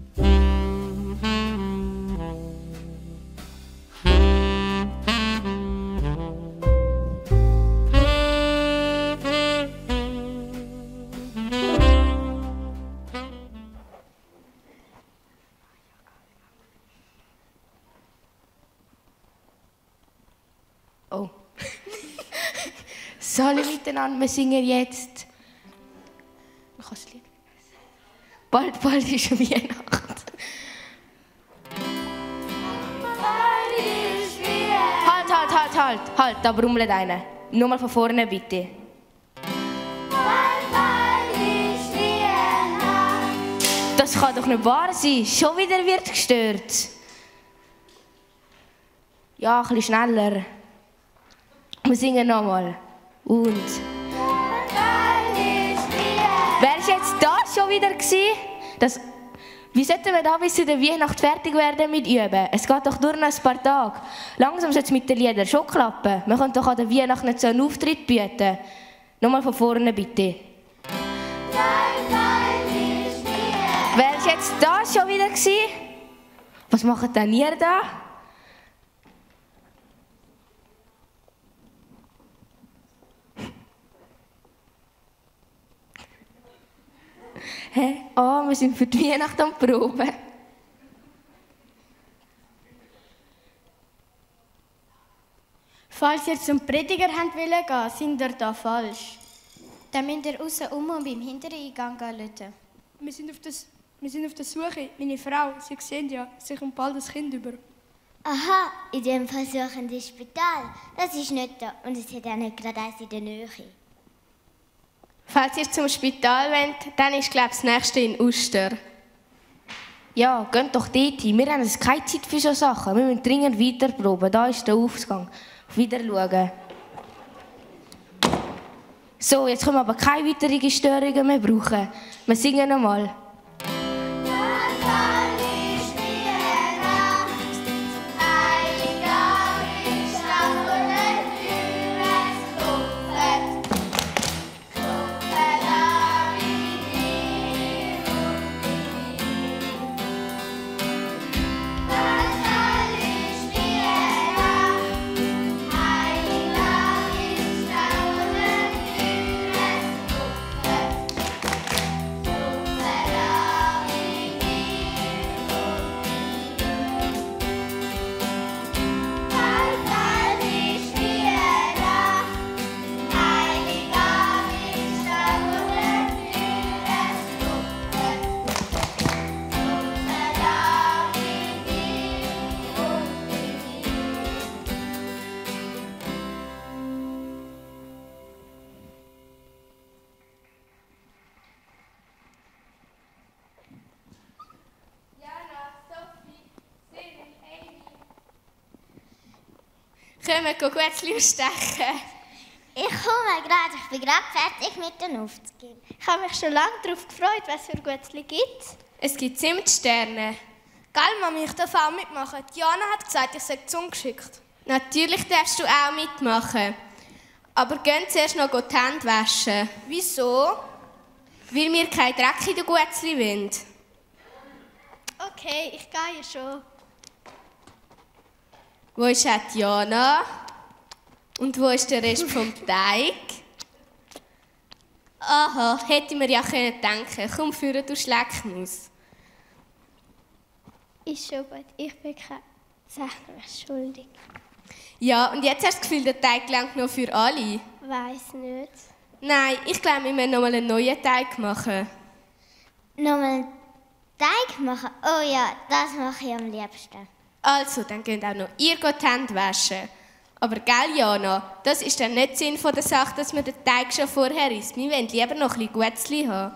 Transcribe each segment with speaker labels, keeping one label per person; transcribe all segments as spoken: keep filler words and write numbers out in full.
Speaker 1: Oh. Hallo miteinander, wir singen jetzt. Man kann das Lied vergessen. Bald, bald ist Weihnacht. Halt, halt, halt, halt, halt, da brummelt einer. Nur mal von vorne, bitte. Das kann doch nicht wahr sein. Schon wieder wird gestört. Ja, ein bisschen schneller. Wir singen nochmal. Und. Wer war jetzt da schon wieder? Das, wie sollten wir da bis zu der Weihnacht fertig werden mit Üben? Es geht doch nur noch ein paar Tage. Langsam sollte es mit den Liedern schon klappen. Wir können doch an der Weihnacht nicht so einen Auftritt bieten. Nochmal von vorne, bitte. Wer war jetzt da schon wieder? Was macht denn ihr da? Hä? Oh, wir sind für die Weihnacht am Proben.
Speaker 2: Falls ihr zum Prediger habt wollen gehen, sind ihr da falsch.
Speaker 3: Dann müsst ihr aussen um und beim hinteren Eingang rufen.
Speaker 4: Wir sind, auf das, wir sind auf der Suche. Meine Frau, Sie sehen ja, sie kommt bald das Kind über.
Speaker 3: Aha, in dem Fall suchen die Spital. Das ist nicht da und es hat auch nicht gerade eins in der Nähe.
Speaker 5: Falls ihr zum Spital wollt, dann ist, glaube ich, das nächste in Uster.
Speaker 1: Ja, geht doch dort hin. Wir haben jetzt keine Zeit für solche Sachen. Wir müssen dringend weiterproben. Da ist der Ausgang. Wieder schauen. So, jetzt können wir aber keine weiteren Störungen mehr brauchen. Wir singen nochmal.
Speaker 5: Können wir Guetzli ausstechen?
Speaker 3: Ich komme gerade, ich bin gerade fertig mit den Aufzugeben.
Speaker 2: Ich habe mich schon lange darauf gefreut, was für Guetzli gibt.
Speaker 5: Es gibt Zimtsterne.
Speaker 4: Gell, Mami, ich darf auch mitmachen. Diana hat gesagt, ich sei zugeschickt.
Speaker 5: Natürlich darfst du auch mitmachen. Aber geh zuerst noch die Hände waschen.
Speaker 4: Wieso?
Speaker 5: Weil wir kein Dreck in den Guetzli wollen.
Speaker 2: Okay, ich gehe schon.
Speaker 5: Wo ist auch Diana? Und wo ist der Rest vom Teig? Aha, hätte mir ja denken können. Komm, führe du Schleckmaus.
Speaker 2: Ist schon gut, ich bin keine Sache mehr schuldig.
Speaker 5: Ja, und jetzt hast du das Gefühl, der Teig gelangt noch für alle?
Speaker 2: Weiß nicht.
Speaker 5: Nein, ich glaube, wir müssen noch mal einen neuen Teig machen.
Speaker 3: Nochmal einen Teig machen? Oh ja, das mache ich am liebsten.
Speaker 5: Also, dann könnt auch noch ihr die Hände waschen. Aber gell, Jana, das ist dann nicht Sinn von der Sache, dass man den Teig schon vorher isst. Wir wollen lieber noch ein bisschen Guetzli haben.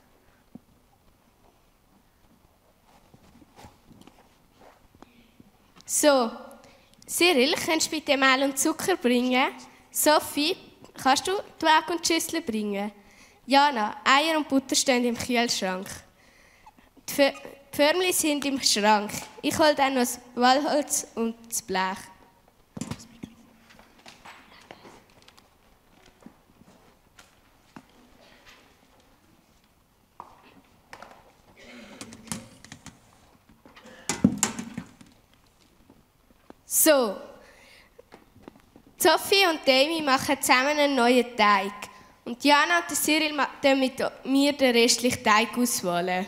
Speaker 5: So, Cyril, kannst du bitte Mehl und Zucker bringen? Sophie, kannst du die Waage und die Schüssel bringen? Jana, Eier und Butter stehen im Kühlschrank. Die F- Die Förmchen sind im Schrank. Ich hole dann noch das Walholz und das Blech. So, Sophie und Amy machen zusammen einen neuen Teig. Und Jana und Cyril machen mit mir den restlichen Teig auswählen.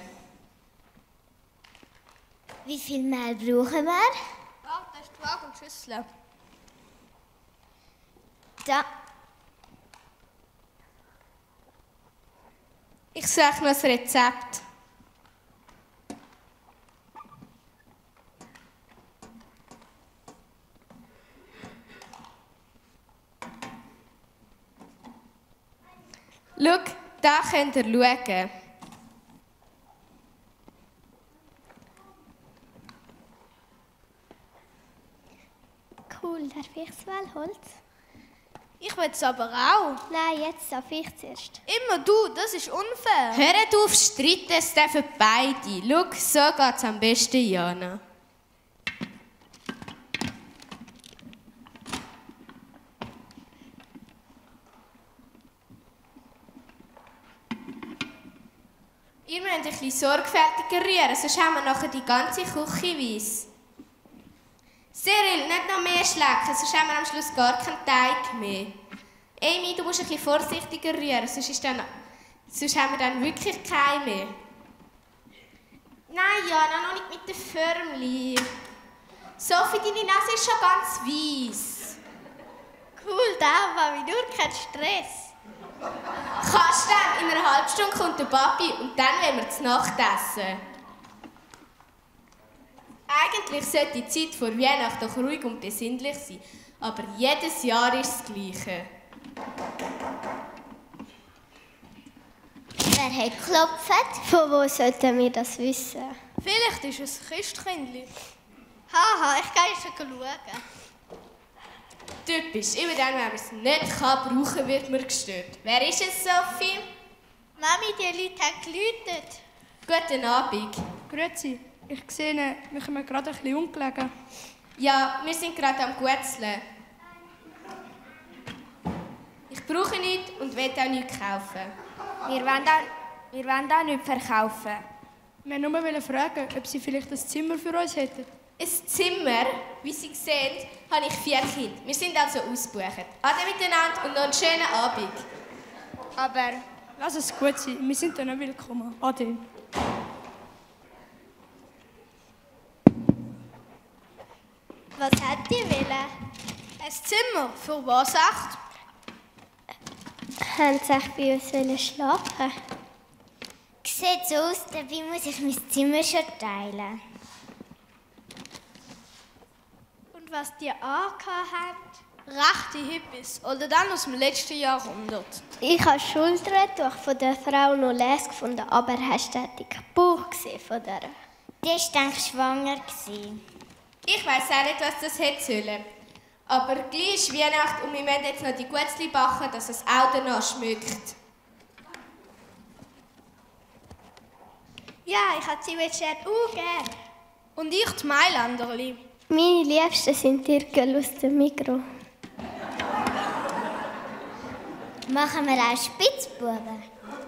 Speaker 3: Wie viel Mehl brauchen wir?
Speaker 4: Ja, das ist die Waage und Schüssel.
Speaker 3: Da.
Speaker 5: Ich sage noch das Rezept. Schau, da könnt ihr schauen.
Speaker 3: Cool, darf ich das Wellholz?
Speaker 4: Ich will es aber auch.
Speaker 3: Nein, jetzt darf ich zuerst.
Speaker 4: Immer du, das ist unfair.
Speaker 5: Hört auf, streiten, es dürfen beide. Schau, so geht es am besten, Jana. Ihr müsst ein bisschen sorgfältiger rühren, sonst haben wir nachher die ganze Küche weiss. Cyril, nicht noch mehr schlecken, sonst haben wir am Schluss gar keinen Teig mehr. Amy, du musst ein bisschen vorsichtiger rühren, sonst, ist dann, sonst haben wir dann wirklich keinen mehr. Nein, Jana, noch nicht mit den Förmli. Sophie, deine Nase ist schon ganz weiss.
Speaker 2: Cool, da war wie nur kein Stress.
Speaker 5: Kannst dann, in einer halben Stunde kommt der Papi und dann wollen wir zu Nacht essen. Eigentlich sollte die Zeit vor Weihnachten doch ruhig und besinnlich sein, aber jedes Jahr ist das Gleiche.
Speaker 3: Wer hat geklopft? Von wo sollten wir das wissen?
Speaker 4: Vielleicht ist es ein Christkindli. Haha, ich gehe jetzt schauen.
Speaker 5: Typisch, immer dann, wenn man es nicht kann, brauchen wird man gestört. Wer ist es, Sophie?
Speaker 2: Mami, die Leute haben geläutet.
Speaker 5: Guten Abend.
Speaker 4: Grüezi, ich sehe, wir kommen gerade ein bisschen ungelegen.
Speaker 5: Ja, wir sind gerade am Gutzeln. Ich brauche nichts und will auch nichts kaufen.
Speaker 1: Wir wollen auch, wir wollen auch nichts verkaufen.
Speaker 4: Wir wollten nur fragen, ob Sie vielleicht ein Zimmer für uns hätten.
Speaker 5: Ein Zimmer, wie Sie sehen, habe ich vier Kinder. Wir sind also ausgebucht. Ade miteinander und noch einen schönen Abend.
Speaker 4: Aber lass es gut sein, wir sind dann auch willkommen. Ade.
Speaker 2: Was hat die wollen?
Speaker 4: Ein Zimmer? Für was echt?
Speaker 3: Haben Sie echt bei uns wollen schlafen? Sieht so aus, dabei muss ich mein Zimmer schon teilen.
Speaker 2: Und was die angehabt haben?
Speaker 4: Rechte Hippies, oder dann aus dem letzten Jahrhundert.
Speaker 3: Ich habe das Schultertuch von der Frau noch les gefunden, aber hast du den Bauch gesehen von der? Die war, denke ich, schwanger.
Speaker 5: Ich weiss auch nicht, was das hätte sollen. Aber gleich ist Weihnachten und wir müssen jetzt noch die Gutzli backen, dass es auch danach schmeckt.
Speaker 2: Ja, ich habe sie mit Schert auch gern.
Speaker 4: Und ich die Mailänderli.
Speaker 3: Meine Liebsten sind Dirkel aus dem Mikro. Machen wir auch Spitzbuben?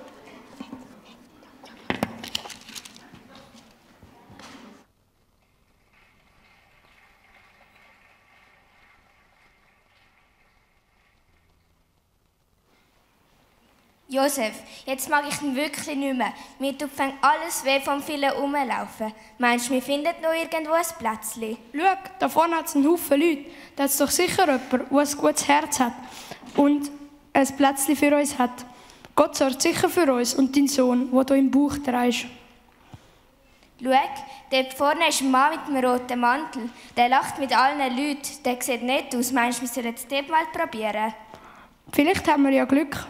Speaker 1: Josef, jetzt mag ich ihn wirklich nicht mehr. Mir tut fängt alles weh vom vielen Rumlaufen. Meinst du, wir finden noch irgendwo ein Plätzchen?
Speaker 4: Schau, da vorne hat es einen Haufen Leute. Da hat es doch sicher jemand, der ein gutes Herz hat und ein Plätzchen für uns hat. Gott sorgt sicher für uns und deinen Sohn, den du im Bauch trägst.
Speaker 1: Schau, dort vorne ist ein Mann mit einem roten Mantel. Der lacht mit allen Leuten. Der sieht nett aus. Meinst du, wir sollen es dort mal probieren?
Speaker 4: Vielleicht haben wir ja Glück.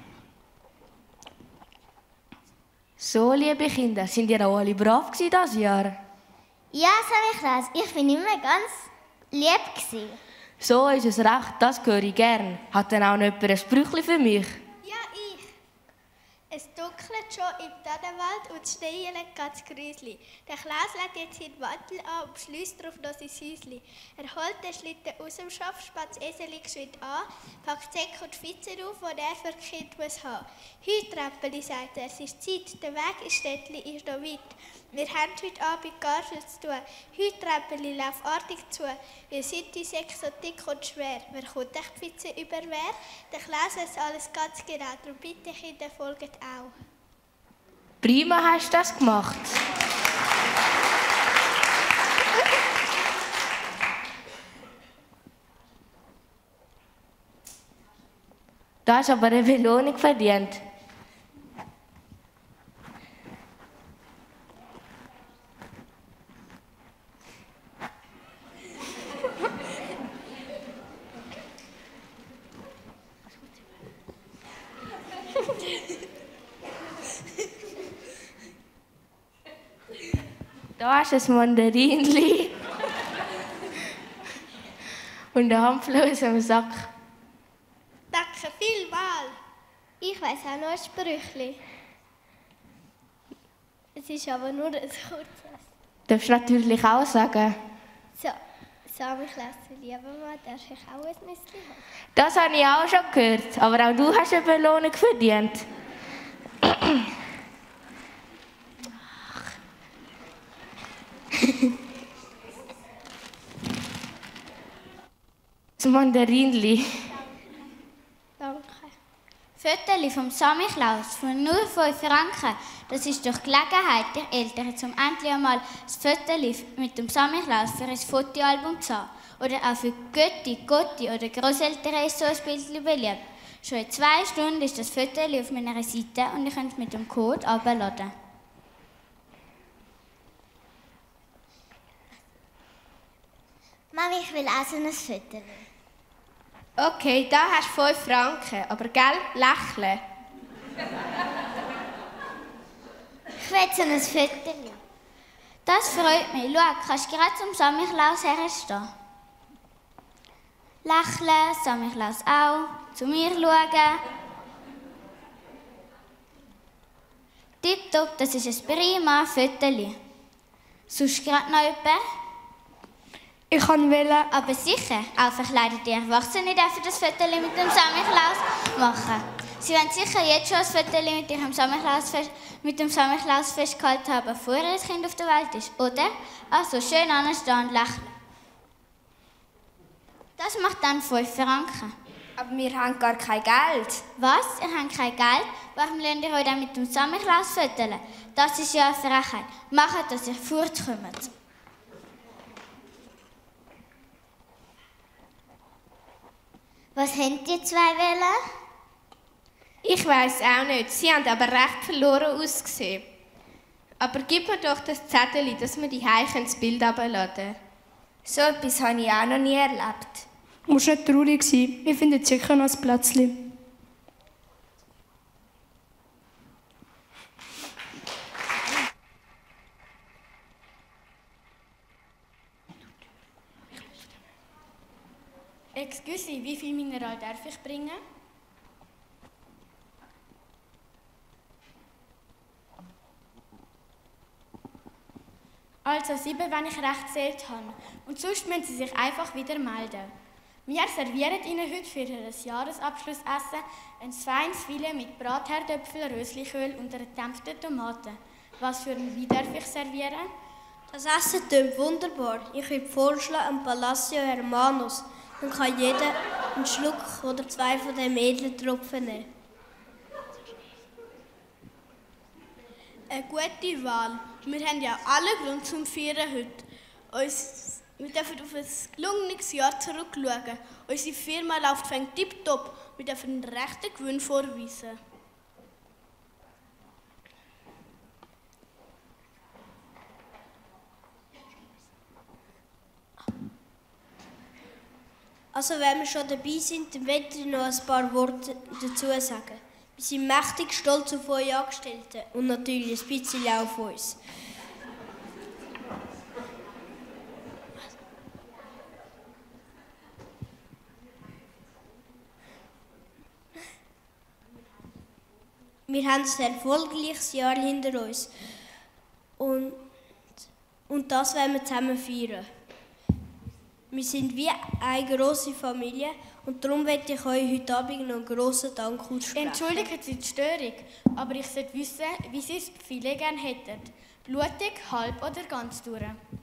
Speaker 6: So, liebe Kinder, sind ihr auch alle brav gewesen dieses Jahr?
Speaker 3: Ja, Samichlaus, ich bin immer ganz lieb gewesen.
Speaker 6: So ist es recht, das höre ich gern. Hat denn auch noch jemand ein Sprüchli für mich?
Speaker 2: Ja, ich. Es dunkelt schon im Tannenwald und das Schneien geht das Grüsli. Der Klaus legt jetzt seinen Mantel an und schließt darauf noch sein Häuschen. Er holt den Schlitten aus dem Schopf, spannt das Eseli geschwind an, packt Säcke und Spitzen auf, die er für das Kind muss haben. «Heu, Treppeli», sagt er, «es ist Zeit, der Weg ins Städtli ist noch weit. Wir haben heute Abend gar viel zu tun. Heute Treppeli läuft artig zu. Ihr seid die sechs so dick und schwer. Wer kommt echt Pizza über wer? Der Klaus weiß alles ganz genau. Darum bitte Kinder, folgt auch.
Speaker 1: Prima hast du das gemacht. Du hast aber eine Belohnung verdient. Da hast du ein Mandarinli und eine Hampfle aus dem Sack.
Speaker 2: Danke vielmals.
Speaker 3: Ich weiss auch noch ein Sprüchli. Es ist aber nur ein kurzes.
Speaker 1: Darfst du natürlich auch sagen.
Speaker 3: So, Samichlaus, lieber Mann, darf ich auch ein Müsli haben?
Speaker 1: Das habe ich auch schon gehört, aber auch du hast eine Belohnung verdient. Das Mandarinli.
Speaker 3: Danke.
Speaker 7: Fotos vom Samichlaus von nur fünf Franken. Das ist doch Gelegenheit, der Eltern zum endlich einmal das Foto mit dem Samichlaus für ein Fotoalbum zu haben. Oder auch für Götti, Gotti oder Grosseltern ist so ein Bild beliebt. Schon in zwei Stunden ist das Foto auf meiner Seite und ihr könnt es mit dem Code abladen.
Speaker 3: Mami, ich will auch so ein Foto.
Speaker 5: Okay, da hast du fünf Franken, aber gell, lächeln.
Speaker 3: Ich will so ein Foto.
Speaker 7: Das freut mich. Schau, kannst du gerade zum Samichlaus herstehen. Lächeln, Samichlaus auch. Zu mir schauen. Tipptopp, das ist ein prima Foto. Sonst gerade noch jemand?
Speaker 4: Ich wollte...
Speaker 7: Aber sicher, auch verkleidete Erwachsene dürfen das Foto mit dem Samichlaus machen. Sie wollen sicher jetzt schon ein Foto mit, ihrem Samichlaus fest, mit dem Samichlaus festgehalten haben, bevor das Kind auf der Welt ist, oder? Also schön anstehen und lächeln. Das macht dann fünf Franken.
Speaker 8: Aber wir haben gar kein Geld.
Speaker 7: Was? Ihr habt kein Geld? Warum lernt ihr euch dann mit dem Samichlaus fotografieren? Das ist ja eine Frechheit. Macht, dass ihr fortkommt.
Speaker 3: Was haben die zwei wollen?
Speaker 5: Ich weiss auch nicht, sie haben aber recht verloren ausgesehen. Aber gib mir doch das Zettel, dass wir die Heim das Bild abladen können.
Speaker 8: So etwas habe ich auch noch nie erlebt.
Speaker 4: Du musst nicht traurig sein. Wir finden sicher noch ein Plätzchen.
Speaker 9: Excuse, wie viel Mineral darf ich bringen? Also sieben, wenn ich recht gezählt habe. Und sonst müssen Sie sich einfach wieder melden. Wir servieren Ihnen heute für Ihr Jahresabschlussessen ein feines Filet mit Bratherdöpfel, Rösliköl und einer gedämpften Tomate. Was für ein Wein darf ich servieren?
Speaker 10: Das Essen klingt wunderbar. Ich würde vorschlagen, ein Palacio Hermanos. Dann kann jeder einen Schluck oder zwei von den edlen Tropfen nehmen.
Speaker 2: Eine gute Wahl. Wir haben ja alle Grund zum Feiern heute. Uns, wir dürfen auf ein gelungenes Jahr zurückschauen. Unsere Firma läuft fängt tipptopp. Wir dürfen einen rechten Gewinn vorweisen.
Speaker 10: Also wenn wir schon dabei sind, dann möchte ich noch ein paar Worte dazu sagen. Wir sind mächtig stolz auf eure Angestellten und natürlich ein bisschen auch auf uns. Wir haben ein erfolgreiches Jahr hinter uns und, und das wollen wir zusammen feiern. Wir sind wie eine grosse Familie und darum möchte ich euch heute Abend noch einen grossen Dank aussprechen.
Speaker 9: Entschuldigen Sie die Störung, aber ich sollte wissen, wie Sie das Filet gerne hätten. Blutig, halb oder ganz durch?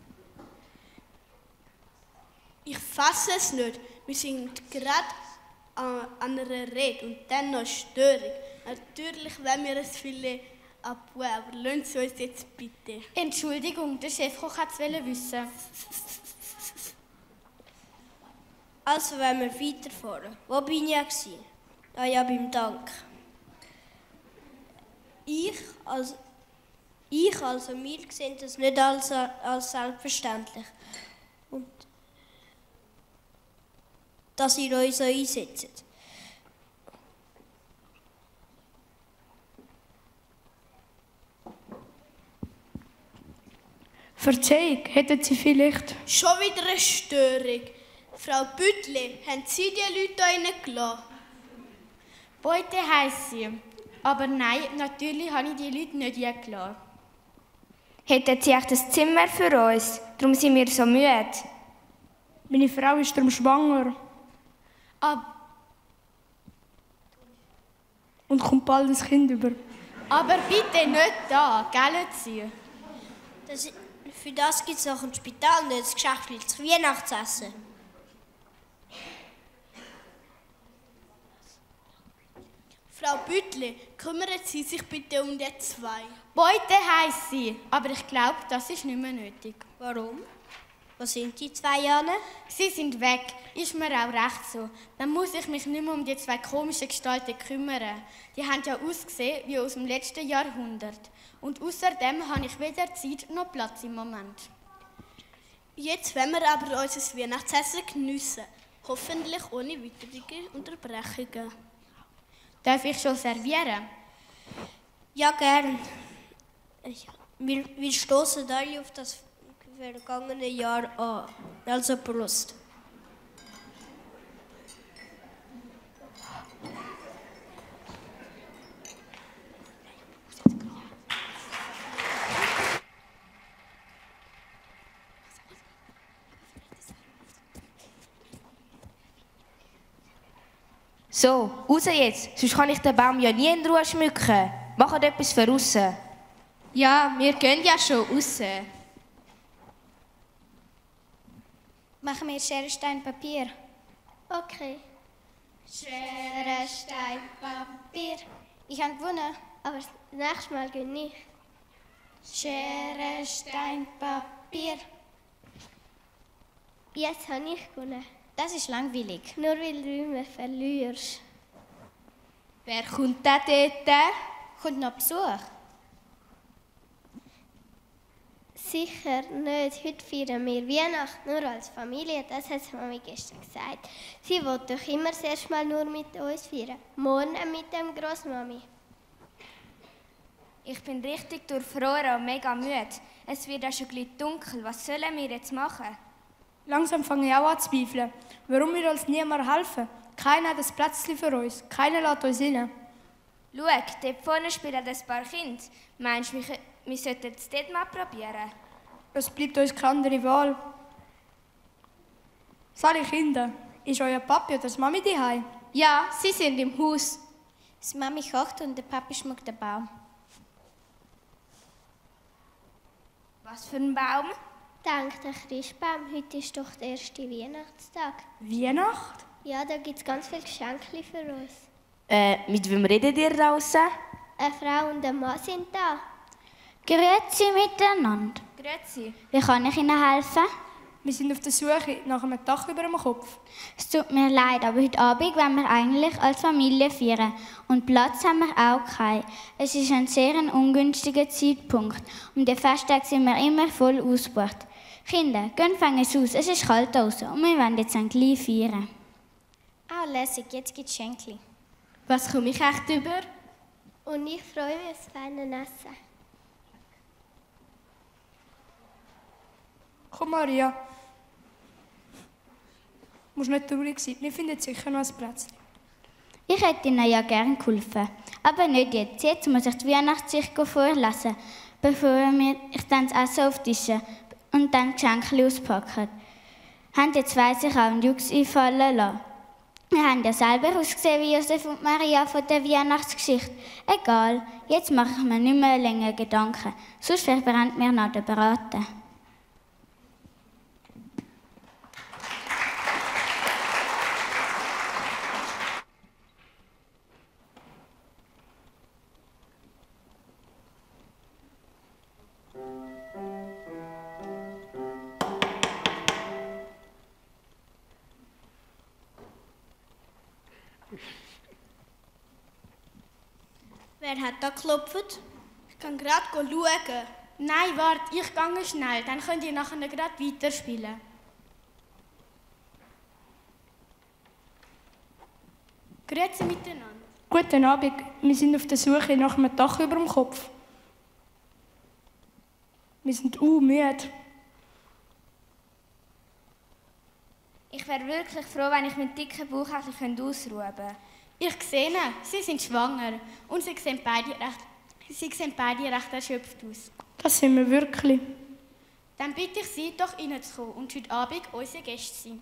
Speaker 10: Ich fasse es nicht. Wir sind gerade an, an einer Rede und dann noch Störung. Natürlich wollen wir ein Filet abbauen, aber lassen Sie uns jetzt bitte.
Speaker 9: Entschuldigung, der Chefkoch hat es wissen.
Speaker 10: Also wollen wir weiterfahren. Wo bin ich gewesen? Ah ja, beim Dank. Ich, also, ich, also wir sehen das nicht als, als selbstverständlich. Und dass ihr euch so einsetzt.
Speaker 4: Verzeihung, hätten Sie vielleicht...
Speaker 10: Schon wieder eine Störung. Frau Büttli, haben Sie die Leute hier reingelassen?
Speaker 9: Beute heisst sie. Aber nein, natürlich habe ich die Leute nicht eingeladen.
Speaker 8: Hätten Sie echt ein Zimmer für uns? Darum sind wir so müde.
Speaker 4: Meine Frau ist darum schwanger.
Speaker 9: Ab
Speaker 4: Und kommt bald ein Kind über.
Speaker 9: aber bitte nicht da, gell Sie?
Speaker 10: Das, für das gibt es noch ein Spital, nicht das geschäftliches Weihnachtsessen. Frau Büttli, kümmern Sie sich bitte um die zwei.
Speaker 9: Beute heisst sie, aber ich glaube, das ist nicht mehr nötig.
Speaker 10: Warum? Wo sind die zwei Jahre?
Speaker 9: Sie sind weg, ist mir auch recht so. Dann muss ich mich nicht mehr um die zwei komischen Gestalten kümmern. Die haben ja ausgesehen wie aus dem letzten Jahrhundert. Und außerdem habe ich weder Zeit noch Platz im Moment.
Speaker 10: Jetzt wollen wir aber unser Weihnachtsessen geniessen. Hoffentlich ohne weitere Unterbrechungen.
Speaker 9: Darf ich schon servieren?
Speaker 10: Ja, gern. Wir, wir stoßen alle auf das vergangene Jahr an. Also Prost.
Speaker 6: So, raus jetzt, sonst kann ich den Baum ja nie in Ruhe schmücken. Macht etwas für aussen.
Speaker 5: Ja, wir gehen ja schon raus.
Speaker 3: Machen wir Schere, Stein, Papier.
Speaker 2: Okay.
Speaker 3: Schere, Stein, Papier. Ich habe gewonnen.
Speaker 2: Aber das nächste Mal gehe ich.
Speaker 3: Schere, Stein, Papier.
Speaker 2: Jetzt habe ich gewonnen.
Speaker 3: Das ist langweilig.
Speaker 2: Nur weil du immer verlierst.
Speaker 5: Wer kommt denn dort?
Speaker 3: Kommt noch Besuch?
Speaker 2: Sicher nicht. Heute feiern wir Weihnachten nur als Familie. Das hat Mami gestern gesagt. Sie will doch immer das erste Mal nur mit uns feiern. Morgen mit dem Grossmami.
Speaker 8: Ich bin richtig durchfroren und mega müde. Es wird auch schon gleich dunkel. Was sollen wir jetzt machen?
Speaker 4: Langsam fange ich auch an zu zweifeln. Warum wir uns niemand helfen? Keiner hat ein Plätzchen für uns. Keiner lässt uns rein.
Speaker 8: Schau, dort vorne spielen ein paar Kinder. Meinst du, wir, wir sollten es dort mal probieren?
Speaker 4: Es bleibt uns keine andere Wahl. Sali Kinder, ist euer Papi oder das Mami daheim?
Speaker 5: Ja, sie sind im Haus.
Speaker 3: Das Mami kocht und der Papi schmückt den Baum.
Speaker 8: Was für ein Baum?
Speaker 2: Dank der Christbaum. Heute ist doch der erste Weihnachtstag.
Speaker 4: Weihnacht?
Speaker 2: Ja, da gibt es ganz viele Geschenke für uns.
Speaker 6: Äh, mit wem redet ihr draußen?
Speaker 2: Eine Frau und ein Mann sind da.
Speaker 7: Grüezi miteinander.
Speaker 8: Grüezi.
Speaker 7: Wie kann ich Ihnen helfen?
Speaker 4: Wir sind auf der Suche nach einem Dach über dem Kopf.
Speaker 7: Es tut mir leid, aber heute Abend wollen wir eigentlich als Familie feiern. Und Platz haben wir auch keinen. Es ist ein sehr ungünstiger Zeitpunkt. Um den Festtag sind wir immer voll ausgebucht. Kinder, gehen fangen es aus. Es ist kalt draußen und wir wollen jetzt gleich feiern.
Speaker 3: Ah, lässig, jetzt gibt es Schenkli.
Speaker 5: Was komme ich echt über?
Speaker 2: Und ich freue mich aufs feine Essen.
Speaker 4: Komm, Maria. Du musst nicht traurig sein. Wir finden sicher noch ein Plätzchen.
Speaker 7: Ich hätte Ihnen ja gerne geholfen. Aber nicht jetzt. Jetzt muss ich die Weihnachtssicht vorlesen, bevor wir ich dann das Essen auftische und dann die Geschenke auspacken. Haben jetzt weiss ich auch einen Jux einfallen lassen. Wir haben ja selber ausgesehen wie Josef und Maria von der Weihnachtsgeschichte. Egal, jetzt mache ich mir nicht mehr länger Gedanken, sonst verbrennt mir noch der Braten.
Speaker 10: Wer hat da geklopft?
Speaker 9: Ich kann gerade schauen. Nein, warte, ich gehe schnell, dann könnt ihr nachher gerade weiterspielen. Grüezi miteinander.
Speaker 4: Guten Abend, wir sind auf der Suche nach einem Dach über dem Kopf. Wir sind uh, müde.
Speaker 8: Ich wäre wirklich froh, wenn ich meinen dicken Bauch ein bisschen ausruhen könnte.
Speaker 9: Ich sehe, sie sind schwanger und sie sehen beide recht, sie sehen beide recht erschöpft aus.
Speaker 4: Das sind wir wirklich.
Speaker 9: Dann bitte ich Sie, doch reinzukommen und heute Abend unsere Gäste sein.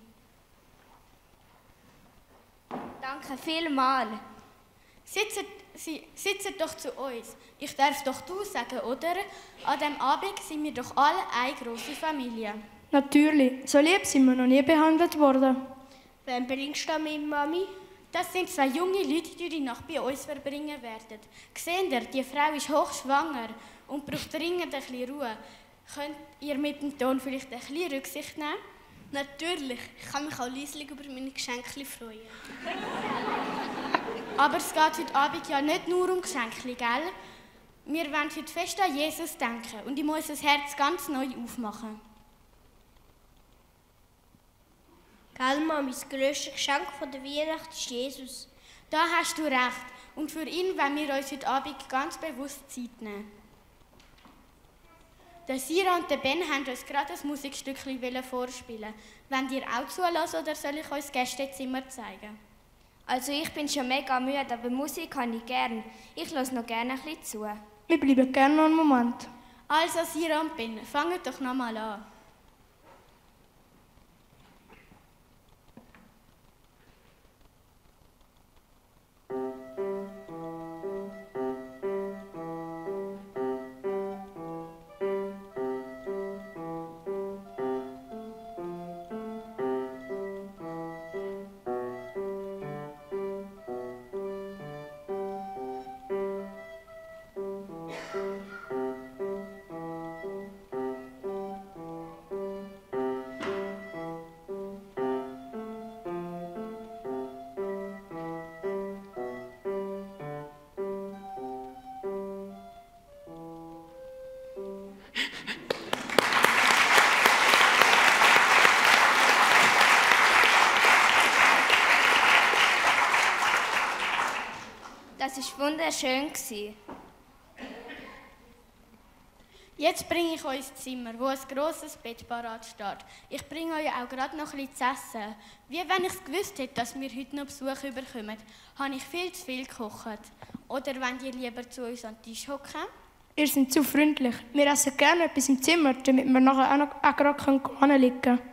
Speaker 8: Danke vielmals.
Speaker 9: Sitzen, Sie, sitzen doch zu uns. Ich darf doch du sagen, oder? An diesem Abend sind wir doch alle eine grosse Familie.
Speaker 4: Natürlich, so lieb sind wir noch nie behandelt worden.
Speaker 10: Wen bringst du da mit, Mami?
Speaker 9: Das sind zwei junge Leute, die die Nacht bei uns verbringen werden. Seht ihr, die Frau ist hochschwanger und braucht dringend ein bisschen Ruhe. Könnt ihr mit dem Ton vielleicht ein bisschen Rücksicht nehmen?
Speaker 10: Natürlich, ich kann mich auch leislich über meine Geschenke freuen.
Speaker 9: Aber es geht heute Abend ja nicht nur um Geschenke, gell? Wir wollen heute fest an Jesus denken und ich muss das Herz ganz neu aufmachen.
Speaker 10: Gell, Mami, das grösste Geschenk von der Weihnacht ist Jesus.
Speaker 9: Da hast du recht. Und für ihn wollen wir uns heute Abend ganz bewusst Zeit nehmen. Der Sira und der Ben haben uns gerade ein Musikstückchen vorspielen. Wollt ihr auch zulassen oder soll ich euch das Gästezimmer zeigen?
Speaker 8: Also ich bin schon mega müde, aber Musik kann ich gern. Ich höre noch gerne ein bisschen zu.
Speaker 4: Wir bleiben gerne noch einen Moment.
Speaker 9: Also Sira und Ben, fangt doch noch mal an.
Speaker 8: Das war wunderschön.
Speaker 9: Jetzt bringe ich euch ins Zimmer, wo ein grosses Bett parat steht. Ich bringe euch auch gerade noch ein bisschen zu essen. Wie wenn ich es gewusst hätte, dass wir heute noch Besuch bekommen, habe ich viel zu viel gekocht. Oder wollt ihr lieber zu uns an den Tisch hocken?
Speaker 4: Ihr seid zu freundlich. Wir essen gerne etwas im Zimmer, damit wir nachher auch, noch, auch gerade hinliegen können.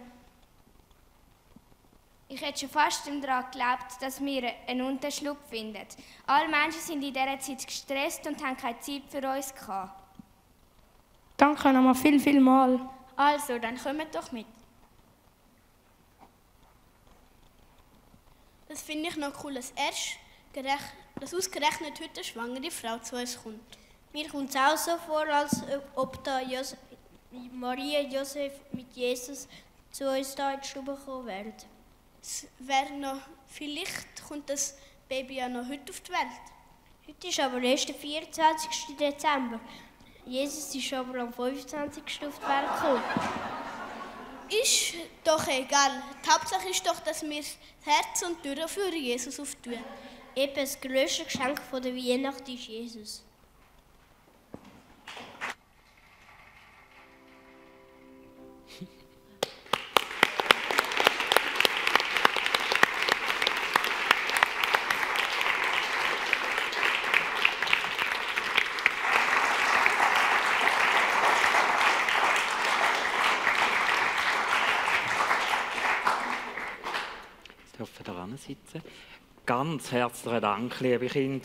Speaker 8: Ich hätte schon fast daran geglaubt, dass wir einen Unterschlupf finden. Alle Menschen sind in dieser Zeit gestresst und haben keine Zeit für uns gehabt.
Speaker 4: Danke nochmal viel, viel mal.
Speaker 9: Also, dann kommt doch mit.
Speaker 10: Das finde ich noch cool, dass, erst gerecht, dass ausgerechnet heute eine schwangere Frau zu uns kommt. Mir kommt es auch so vor, als ob da Josef, Maria und Josef mit Jesus zu uns hier in die Stube kommen werden. Es wäre noch, vielleicht kommt das Baby ja noch heute auf die Welt. Heute ist aber erst der vierundzwanzigsten Dezember. Jesus ist aber am fünfundzwanzigsten auf die Welt gekommen. Ist doch egal. Die Hauptsache ist doch, dass wir das Herz und die Tür für Jesus auftun. Eben das grösste Geschenk von der Weihnacht ist Jesus.
Speaker 11: Ich hoffe daran. sitzen. Ganz herzlichen Dank, liebe Kinder.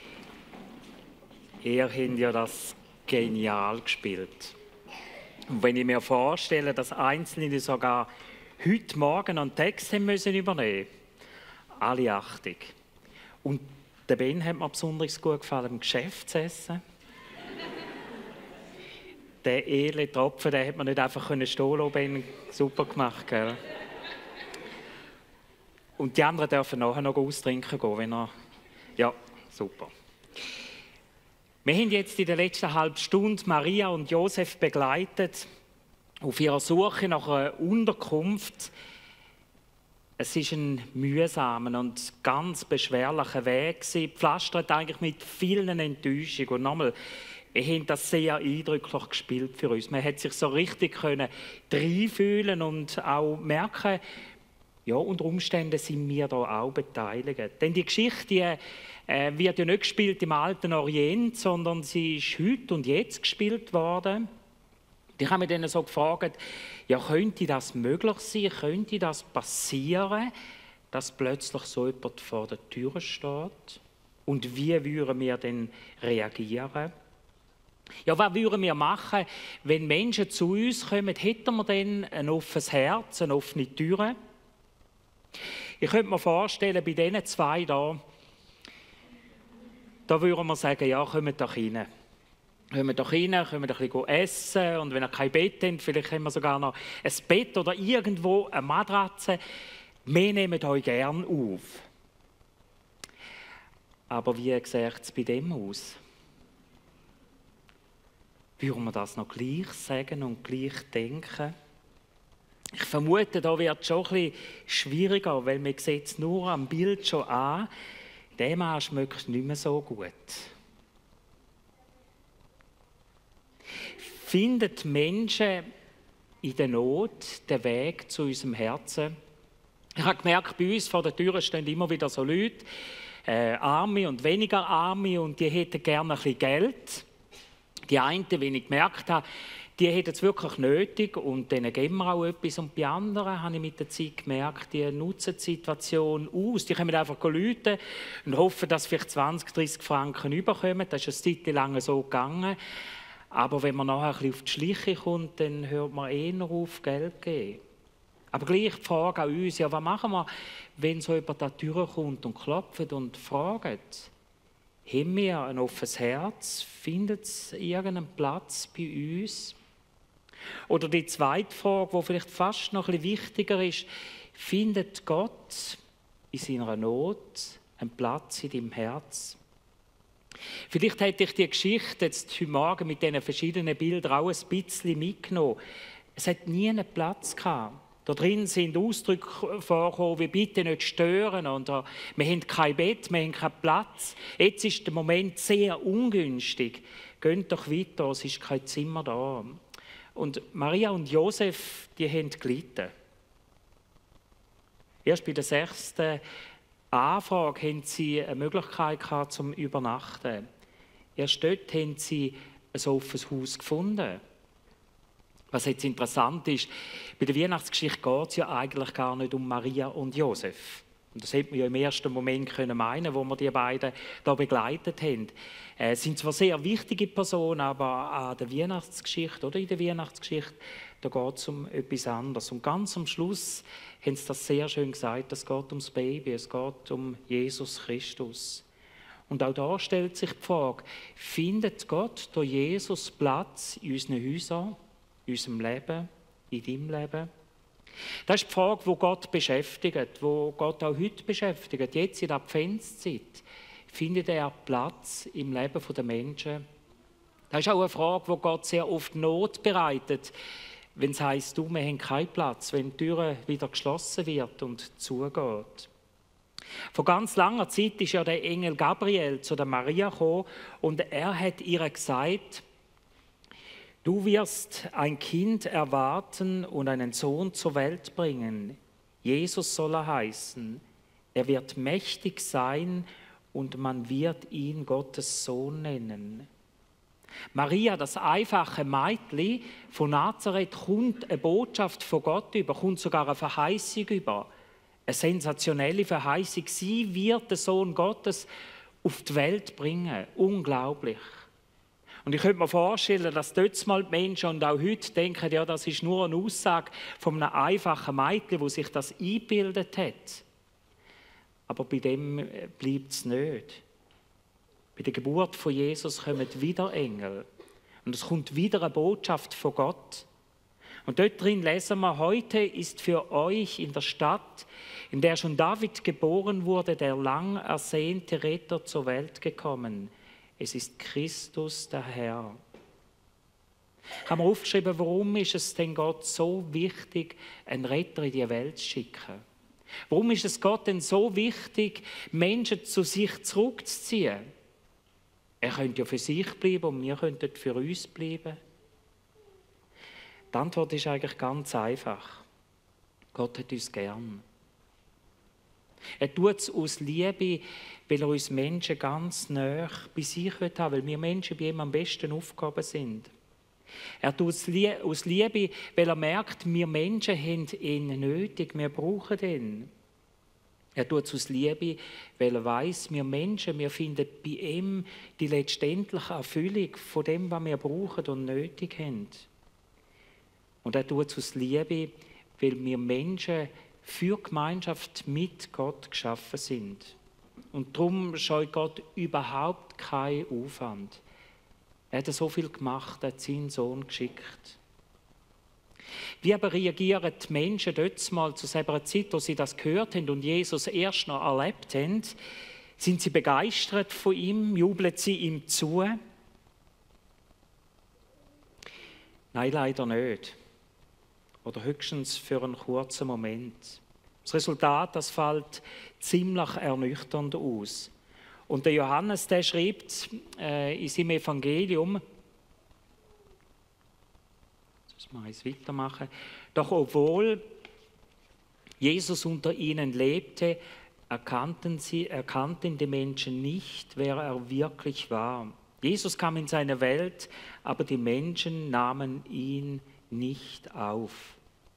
Speaker 11: Ihr habt ja das genial gespielt. Und wenn ich mir vorstelle, dass Einzelne sogar heute Morgen einen Text haben müssen übernehmen, alle Achtung. Und der Ben hat mir besonders gut gefallen, im Geschäftsessen. Der edle Tropfen, den hat man nicht einfach stehen lassen, Ben, super gemacht, gell? Und die anderen dürfen nachher noch austrinken gehen, wenn er... Ja, super. Wir haben jetzt in der letzten halben Stunde Maria und Josef begleitet auf ihrer Suche nach einer Unterkunft. Es war ein mühsamer und ganz beschwerlicher Weg, gepflastert eigentlich mit vielen Enttäuschungen. Und nochmal, wir haben das sehr eindrücklich gespielt für uns. Man hat sich so richtig reinfühlen und auch merken, ja, unter Umständen sind wir da auch beteiligt. Denn die Geschichte die, äh, wird ja nicht gespielt im alten Orient, sondern sie ist heute und jetzt gespielt worden. Ich habe mich dann so gefragt, ja, könnte das möglich sein, könnte das passieren, dass plötzlich so jemand vor der Tür steht? Und wie würden wir denn reagieren? Ja, was würden wir machen, wenn Menschen zu uns kommen? Hätten wir denn ein offenes Herz, eine offene Tür? Ich könnte mir vorstellen, bei diesen zwei da, da würden wir sagen, ja, kommt doch rein. Kommt doch rein, kommt ein bisschen essen und wenn ihr kein Bett habt, vielleicht haben wir sogar noch ein Bett oder irgendwo eine Matratze. Wir nehmen euch gern auf. Aber wie sieht es bei dem aus? Würden wir das noch gleich sagen und gleich denken? Ich vermute, da wird es schon ein bisschen schwieriger, weil man sieht es nur am Bild schon an, der Mann schmeckt nicht mehr so gut. Findet Menschen in der Not den Weg zu unserem Herzen? Ich habe gemerkt, bei uns vor der Tür stehen immer wieder so Leute, äh, Arme und weniger Arme, und die hätten gerne ein bisschen Geld. Die einen, wie ich gemerkt habe, die hätten es wirklich nötig und denen geben wir auch etwas. Und bei anderen habe ich mit der Zeit gemerkt, die nutzen die Situation aus. Die können einfach rufen und hoffen, dass vielleicht zwanzig, dreissig Franken überkommen. Das ist eine Zeit lang so gegangen. Aber wenn man nachher ein bisschen auf die Schliche kommt, dann hört man eher auf, Geld zu geben. Aber gleich die Frage an uns, ja, was machen wir, wenn so jemand an die Tür kommt und klopft und fragt? Haben wir ein offenes Herz? Findet es irgendeinen Platz bei uns? Oder die zweite Frage, die vielleicht fast noch ein bisschen wichtiger ist, findet Gott in seiner Not einen Platz in deinem Herz? Vielleicht hätte ich die Geschichte jetzt heute Morgen mit diesen verschiedenen Bildern auch ein bisschen mitgenommen. Es hat nie einen Platz gehabt. Da drin sind Ausdrücke vorgekommen, wie «bitte nicht stören» oder «wir haben kein Bett, wir haben keinen Platz». Jetzt ist der Moment sehr ungünstig. «Geht doch weiter, es ist kein Zimmer da». Und Maria und Josef, die haben gelitten. Erst bei der sechsten Anfrage haben sie eine Möglichkeit gehabt, zum Übernachten. Erst dort haben sie ein offenes Haus gefunden. Was jetzt interessant ist, bei der Weihnachtsgeschichte geht es ja eigentlich gar nicht um Maria und Josef. Und das hätte man ja im ersten Moment können meinen, wo wir die beiden da begleitet haben. Äh, sind zwar sehr wichtige Personen, aber an der Weihnachtsgeschichte oder in der Weihnachtsgeschichte, da geht es um etwas anderes. Und ganz am Schluss haben sie das sehr schön gesagt, es geht ums Baby, es geht um Jesus Christus. Und auch da stellt sich die Frage, findet Gott durch Jesus Platz in unseren Häusern, in unserem Leben, in deinem Leben? Das ist die Frage, die Gott beschäftigt, die Gott auch heute beschäftigt. Jetzt in der Adventszeit findet er Platz im Leben der Menschen. Das ist auch eine Frage, die Gott sehr oft Not bereitet, wenn es heisst, du, wir haben keinen Platz, wenn die Tür wieder geschlossen wird und zugeht. Vor ganz langer Zeit ist ja der Engel Gabriel zu der Maria gekommen und er hat ihr gesagt, du wirst ein Kind erwarten und einen Sohn zur Welt bringen. Jesus soll er heißen. Er wird mächtig sein und man wird ihn Gottes Sohn nennen. Maria, das einfache Mädchen von Nazareth, kommt eine Botschaft von Gott über, kommt sogar eine Verheißung über. Eine sensationelle Verheißung. Sie wird den Sohn Gottes auf die Welt bringen. Unglaublich. Und ich könnte mir vorstellen, dass dort mal die Menschen und auch heute denken, ja, das ist nur eine Aussage von einem einfachen Mädchen, wo sich das eingebildet hat. Aber bei dem bleibt es nicht. Bei der Geburt von Jesus kommen wieder Engel. Und es kommt wieder eine Botschaft von Gott. Und dort drin lesen wir, heute ist für euch in der Stadt, in der schon David geboren wurde, der lang ersehnte Retter zur Welt gekommen. Es ist Christus, der Herr. Ich habe mir aufgeschrieben, warum ist es denn Gott so wichtig, einen Retter in die Welt zu schicken? Warum ist es Gott denn so wichtig, Menschen zu sich zurückzuziehen? Er könnte ja für sich bleiben und wir könnten für uns bleiben. Die Antwort ist eigentlich ganz einfach. Gott hat uns gern. Er tut es aus Liebe, weil er uns Menschen ganz nah bei sich haben will, weil wir Menschen bei ihm am besten aufgehoben sind. Er tut es aus Liebe, weil er merkt, wir Menschen haben ihn nötig, wir brauchen ihn. Er tut es aus Liebe, weil er weiss, wir Menschen, wir finden bei ihm die letztendliche Erfüllung von dem, was wir brauchen und nötig haben. Und er tut es aus Liebe, weil wir Menschen für Gemeinschaft mit Gott geschaffen sind. Und darum scheut Gott überhaupt keinen Aufwand. Er hat so viel gemacht, er hat seinen Sohn geschickt. Wie aber reagieren die Menschen dort mal zu selber Zeit, wo sie das gehört haben und Jesus erst noch erlebt haben? Sind sie begeistert von ihm? Jubeln sie ihm zu? Nein, leider nicht. Oder höchstens für einen kurzen Moment. Das Resultat, das fällt ziemlich ernüchternd aus. Und der Johannes, der schreibt äh, in seinem Evangelium, jetzt muss ich weitermachen, doch obwohl Jesus unter ihnen lebte, erkannten, sie, erkannten die Menschen nicht, wer er wirklich war. Jesus kam in seine Welt, aber die Menschen nahmen ihn nicht auf.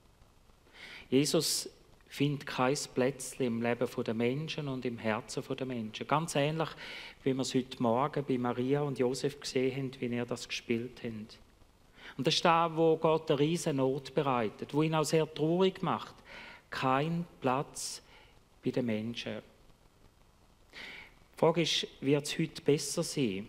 Speaker 11: Jesus findet kein Plätzchen im Leben der Menschen und im Herzen der Menschen. Ganz ähnlich, wie wir es heute Morgen bei Maria und Josef gesehen haben, wie ihr das gespielt habt. Und das ist da, wo Gott eine riesen Not bereitet, wo ihn auch sehr traurig macht. Kein Platz bei den Menschen. Die Frage ist, wird es heute besser sein?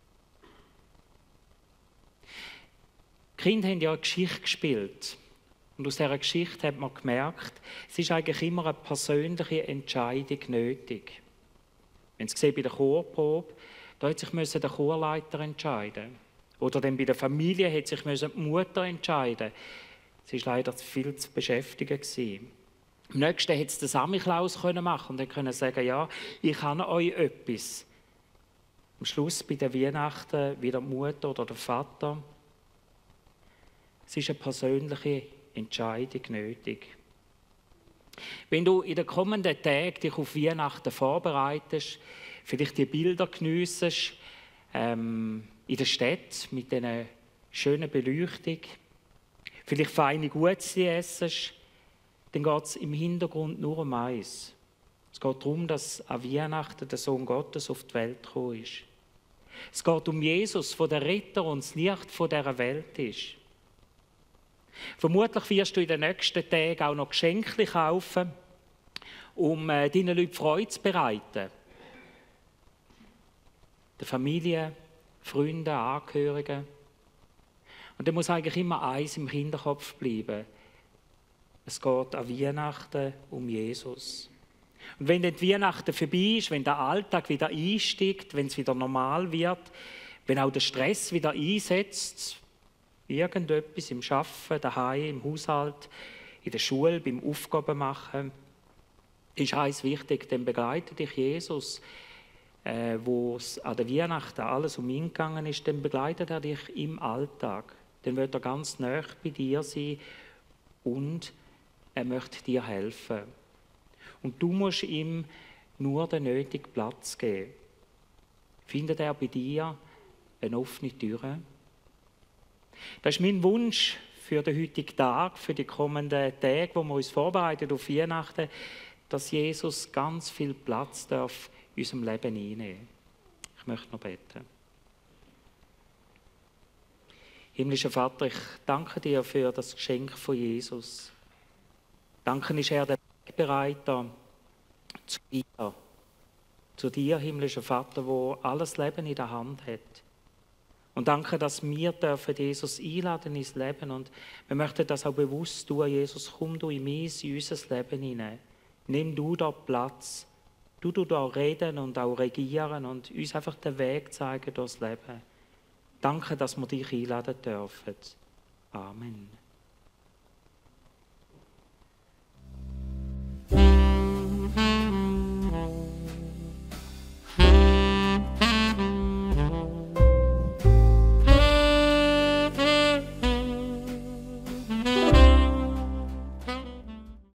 Speaker 11: Die Kinder haben ja eine Geschichte gespielt. Und aus dieser Geschichte hat man gemerkt, es ist eigentlich immer eine persönliche Entscheidung nötig. Wenn Sie sehen, bei der Chorprobe, da hat sich der Chorleiter entscheiden. Oder dann bei der Familie hat sich die Mutter entscheiden. Sie war leider viel zu beschäftigen. Am nächsten hätte es der Samichlaus machen und können sagen, ja, ich habe euch etwas. Am Schluss bei den Weihnachten wieder die Mutter oder der Vater. Es ist eine persönliche Entscheidung nötig. Wenn du in den kommenden Tagen dich auf Weihnachten vorbereitest, vielleicht die Bilder geniessest, ähm, in der Stadt mit dieser schönen Beleuchtung, vielleicht feine Gutzli essest, dann geht es im Hintergrund nur um eins. Es geht darum, dass an Weihnachten der Sohn Gottes auf die Welt gekommen ist. Es geht um Jesus, der der Retter und das Licht von dieser Welt ist. Vermutlich wirst du in den nächsten Tagen auch noch Geschenke kaufen, um äh, deinen Leuten Freude zu bereiten. Der Familie, Freunden, Angehörigen. Und da muss eigentlich immer eins im Hinterkopf bleiben. Es geht an Weihnachten um Jesus. Und wenn dann die Weihnachten vorbei ist, wenn der Alltag wieder einsteigt, wenn es wieder normal wird, wenn auch der Stress wieder einsetzt, irgendetwas im Arbeiten, daheim, im Haushalt, in der Schule, beim Aufgabenmachen, ist eins wichtig, dann begleitet dich Jesus, äh, wo es an der Weihnachten alles um ihn gegangen ist, dann begleitet er dich im Alltag. Dann wird er ganz nah bei dir sein und er möchte dir helfen. Und du musst ihm nur den nötigen Platz geben. Findet er bei dir eine offene Tür? Das ist mein Wunsch für den heutigen Tag, für die kommenden Tage, wo wir uns vorbereiten auf Weihnachten, dass Jesus ganz viel Platz darf in unserem Leben einnehmen. Ich möchte noch beten. Himmlischer Vater, ich danke dir für das Geschenk von Jesus. Danke ist er der Wegbereiter zu dir. Zu dir, himmlischer Vater, wo alles Leben in der Hand hat. Und danke, dass wir dürfen Jesus einladen ins Leben. Und wir möchten das auch bewusst tun. Jesus, komm du in mein, in unser Leben hinein. Nimm du da Platz. Du du da reden und auch regieren und uns einfach den Weg zeigen durchs Leben. Danke, dass wir dich einladen dürfen. Amen.